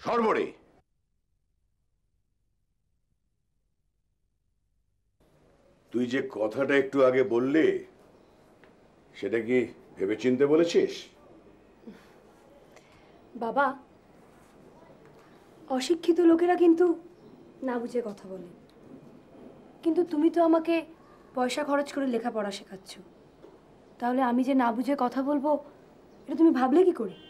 সর্বরে তুই যে কথাটা একটু আগে বললি সেটা কি ভেবেচিন্তে বলেছিস? বাবা, অশিক্ষিত লোকেরা কিন্তু না বুঝে কথা বলে, কিন্তু তুমি তো আমাকে পয়সা খরচ করে লেখাপড়া শেখাচ্ছ, তাহলে আমি যে না বুঝে কথা বলবো এটা তুমি ভাবলে কি করে?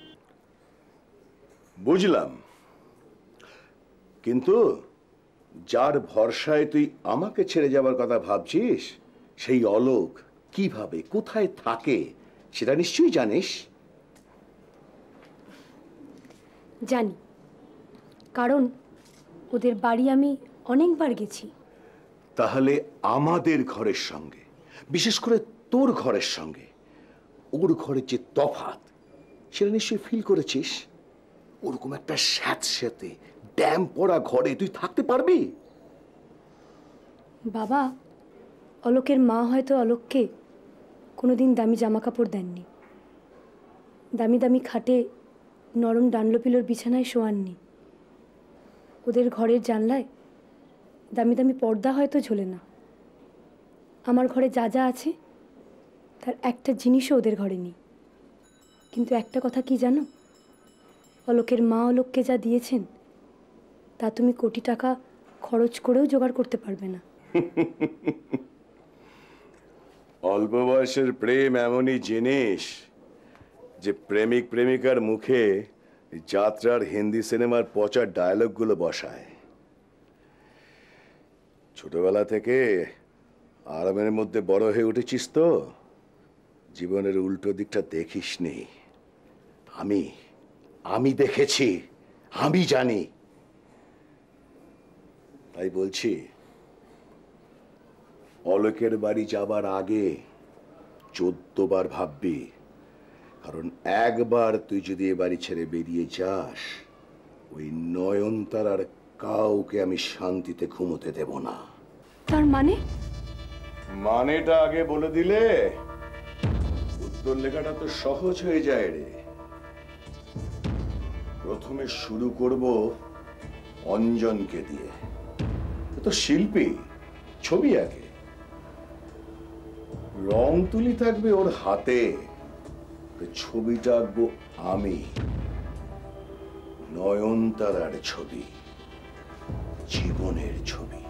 বুঝলাম, কিন্তু যার ভরসায় তুই আমাকে ছেড়ে যাবার কথা ভাবছিস সেই অলোক কিভাবে কোথায় থাকে সেটা নিশ্চয়ই জানিস। জানি, কারণ ওদের বাড়ি আমি অনেকবার গেছি। তাহলে আমাদের ঘরের সঙ্গে, বিশেষ করে তোর ঘরের সঙ্গে ওর ঘরের যে তফাৎ সেটা নিশ্চয়ই ফিল করেছিস। ওরকম একটা স্যাঁতস্যাঁতে ড্যাম পড়া ঘরে তুই থাকতে পারবি? বাবা, অলোকের মা হয়তো অলোককে কোনোদিন দামি জামা কাপড় দেননি, দামি দামি খাটে নরম ডানলোপিলোর বিছানায় শোয়াননি, ওদের ঘরের জানলায় দামি দামি পর্দা হয়তো ঝোলে না। আমার ঘরে যা যা আছে তার একটা জিনিসও ওদের ঘরে নেই। কিন্তু একটা কথা কি জানো, অলোকের মা অলোককে যা দিয়েছেন তা তুমি কোটি টাকা খরচ করেও জোগাড় করতে পারবে না। অল্প বয়সের প্রেম এমনই জিনিস যে প্রেমিক প্রেমিকার মুখে যাত্রার হিন্দি সিনেমার পচা ডায়লগগুলো বসায়। ছোটবেলা থেকে আরামের মধ্যে বড় হয়ে উঠেছিস তো জীবনের উল্টো দিকটা দেখিসনি। আমি দেখেছি, আমি জানি। তাই বলছি, অলোকের বাড়ি যাবার আগে 14 বার ভাববি, কারণ একবার তুই যদি এ বাড়ি ছেড়ে বেরিয়ে যাস ওই নয়নতারার কাউকে আমি শান্তিতে ঘুমোতে দেব না। তার মানে? মানেটা আগে বলে দিলে উত্তর লেখাটা তো সহজ হয়ে যায় রে। প্রথমে শুরু করব অঞ্জনকে দিয়ে। তো শিল্পী, ছবি আঁকে, রং তুলি থাকবে ওর হাতে, ছবিটা আঁকবো আমি, নয়নতারার ছবি, জীবনের ছবি।